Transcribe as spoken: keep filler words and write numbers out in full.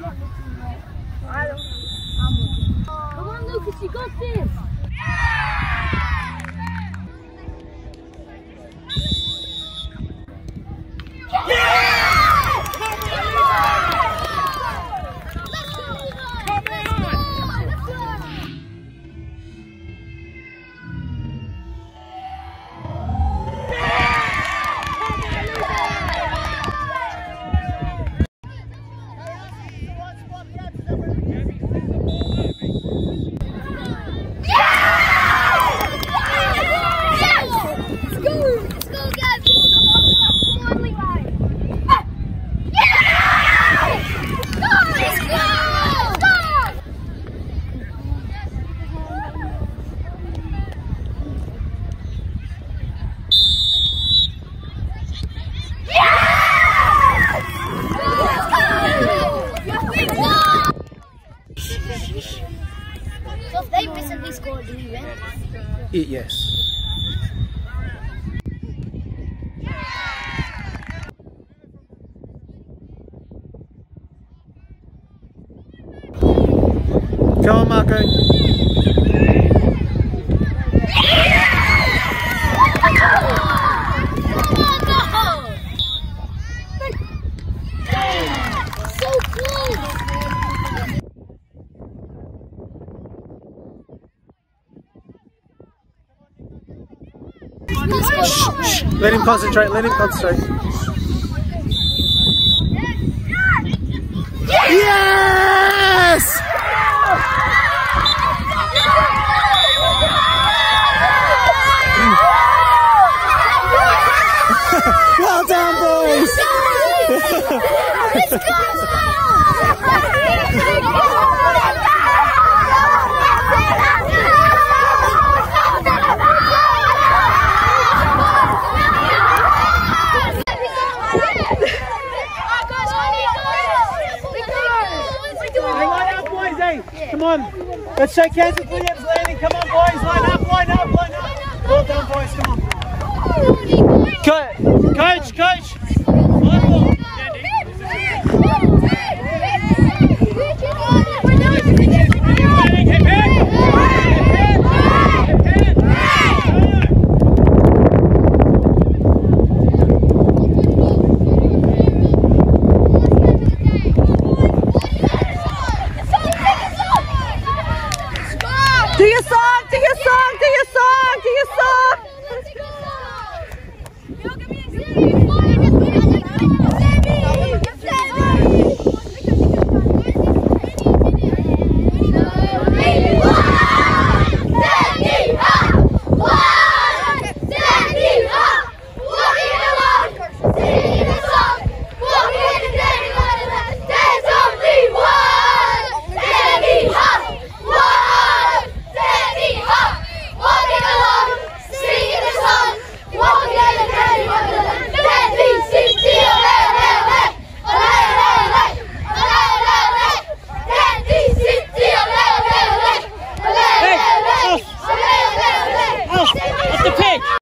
I don't. I'm looking. Come on, Lucas, you got this. So if they recently scored, do we win? It, yes. Come on, Macca. So close! Let him concentrate, let him concentrate. Yes! Well done, boys! Let's go! Come on, let's shake hands with Williams landing. Come on, boys, line up, line up, line up. Well done, boys, come on. Co coach, coach.